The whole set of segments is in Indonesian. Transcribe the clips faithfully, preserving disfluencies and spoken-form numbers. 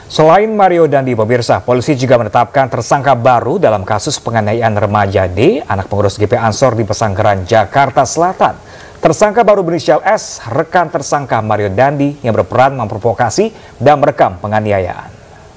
Selain Mario Dandi, pemirsa, polisi juga menetapkan tersangka baru dalam kasus penganiayaan remaja D, anak pengurus G P Ansor di Pesanggerahan, Jakarta Selatan. Tersangka baru berinisial S, rekan tersangka Mario Dandi yang berperan memprovokasi dan merekam penganiayaan.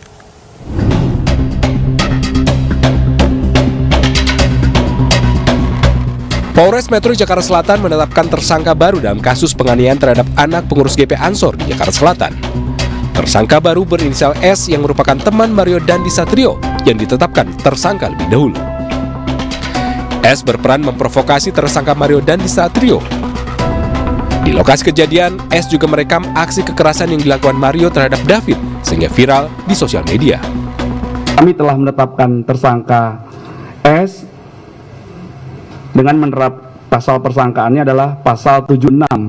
Polres Metro Jakarta Selatan menetapkan tersangka baru dalam kasus penganiayaan terhadap anak pengurus G P Ansor di Jakarta Selatan. Tersangka baru berinisial S yang merupakan teman Mario Dandi Satrio yang ditetapkan tersangka lebih dahulu. S berperan memprovokasi tersangka Mario Dandi Satrio. Di lokasi kejadian, S juga merekam aksi kekerasan yang dilakukan Mario terhadap David sehingga viral di sosial media. Kami telah menetapkan tersangka S dengan menerap pasal persangkaannya adalah pasal tujuh puluh enam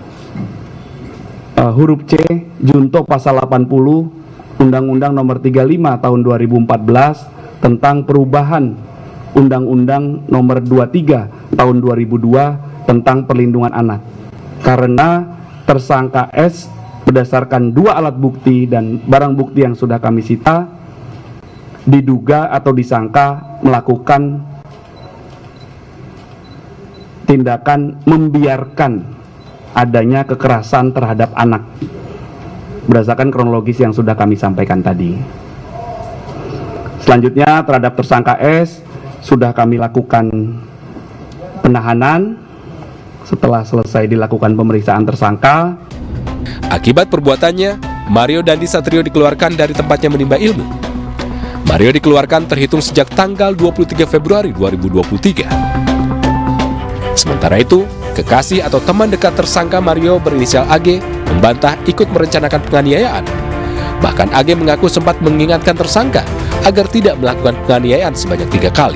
uh, huruf C junto pasal delapan puluh Undang-Undang Nomor tiga puluh lima Tahun dua ribu empat belas tentang perubahan Undang-Undang Nomor dua puluh tiga Tahun dua ribu dua tentang perlindungan anak. Karena tersangka S berdasarkan dua alat bukti dan barang bukti yang sudah kami sita diduga atau disangka melakukan tindakan membiarkan adanya kekerasan terhadap anak berdasarkan kronologis yang sudah kami sampaikan tadi. Selanjutnya terhadap tersangka S sudah kami lakukan penahanan setelah selesai dilakukan pemeriksaan tersangka. Akibat perbuatannya, Mario Dandi Satrio dikeluarkan dari tempatnya menimba ilmu. Mario dikeluarkan terhitung sejak tanggal dua puluh tiga Februari dua ribu dua puluh tiga. Sementara itu, kekasih atau teman dekat tersangka Mario berinisial A G membantah ikut merencanakan penganiayaan. Bahkan A G mengaku sempat mengingatkan tersangka agar tidak melakukan penganiayaan sebanyak tiga kali.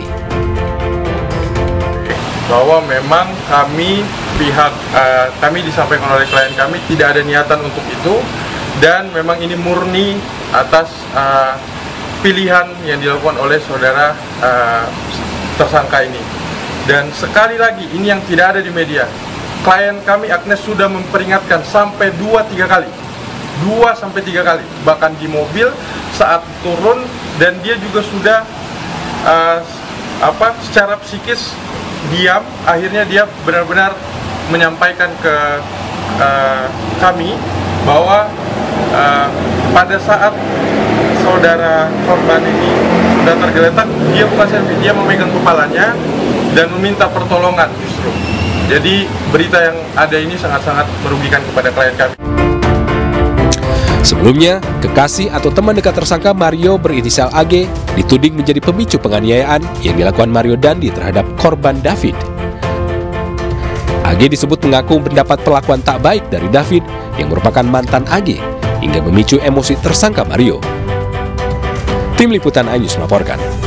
Bahwa memang kami pihak uh, kami disampaikan oleh klien kami tidak ada niatan untuk itu, dan memang ini murni atas uh, pilihan yang dilakukan oleh saudara uh, tersangka ini. Dan sekali lagi, ini yang tidak ada di media. Klien kami Agnes sudah memperingatkan sampai dua tiga kali. dua sampai tiga kali. Bahkan di mobil saat turun, dan dia juga sudah uh, apa secara psikis diam. Akhirnya dia benar-benar menyampaikan ke uh, kami bahwa uh, pada saat saudara korban ini sudah tergeletak, dia bukan selfie, dia memegang kepalanya dan meminta pertolongan justru. Jadi berita yang ada ini sangat-sangat merugikan kepada klien kami. Sebelumnya, kekasih atau teman dekat tersangka Mario berinisial A G dituding menjadi pemicu penganiayaan yang dilakukan Mario Dandi terhadap korban David. A G disebut mengaku mendapat perlakuan tak baik dari David yang merupakan mantan A G hingga memicu emosi tersangka Mario. Tim Liputan iNews melaporkan.